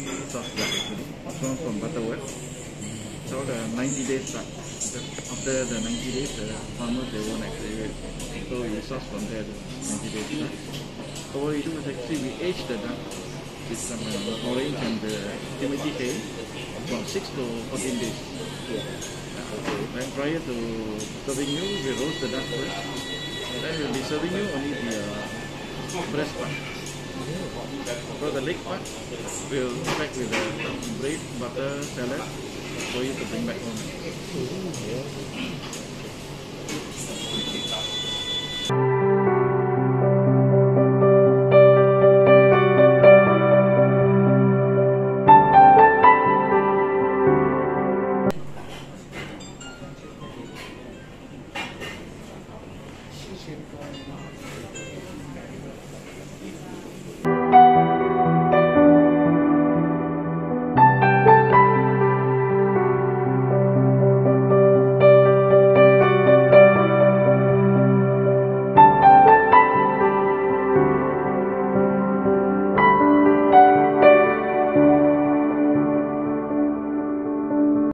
sauce black actually. From butterworth. So the 90 days start. After the 90 days, the farmers they won't activate. So we sauce from there, the 90 days start. So what we do is actually we age the duck with some orange and Timothy hay from 6 to 14 days. Then prior to serving you, we roast the duck first. Then we'll be serving you only the breast part. So the leg part we'll pack with the bread, butter, salad for you to bring back home.